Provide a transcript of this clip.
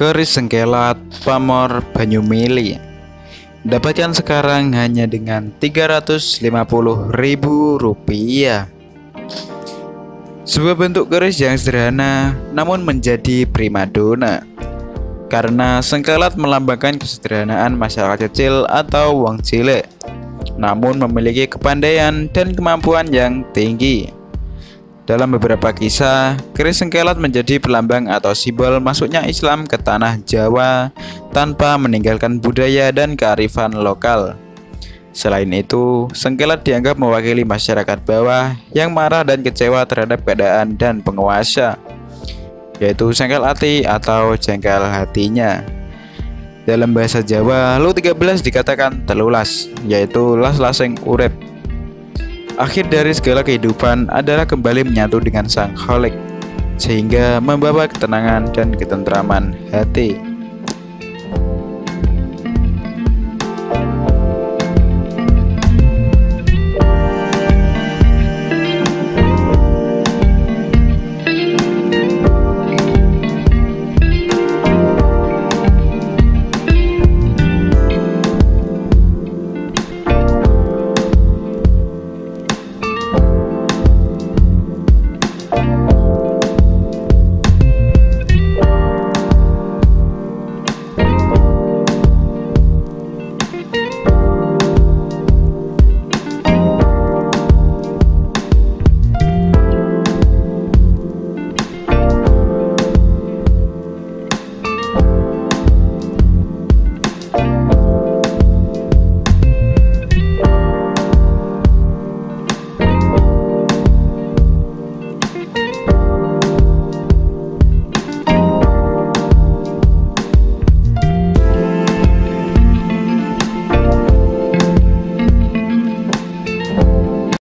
Keris sengkelat pamor Banyumili. Dapatkan sekarang hanya dengan Rp350.000. Sebuah bentuk keris yang sederhana namun menjadi primadona, karena sengkelat melambangkan kesederhanaan masyarakat kecil atau wong cilik, namun memiliki kepandaian dan kemampuan yang tinggi. Dalam beberapa kisah, keris sengkelat menjadi pelambang atau simbol masuknya Islam ke tanah Jawa tanpa meninggalkan budaya dan kearifan lokal. Selain itu, sengkelat dianggap mewakili masyarakat bawah yang marah dan kecewa terhadap keadaan dan penguasa, yaitu sengkel ati atau jengkel hatinya. Dalam bahasa Jawa, Lu 13 dikatakan telulas, yaitu las-lasing urip. Akhir dari segala kehidupan adalah kembali menyatu dengan Sang Kholik, sehingga membawa ketenangan dan ketentraman hati.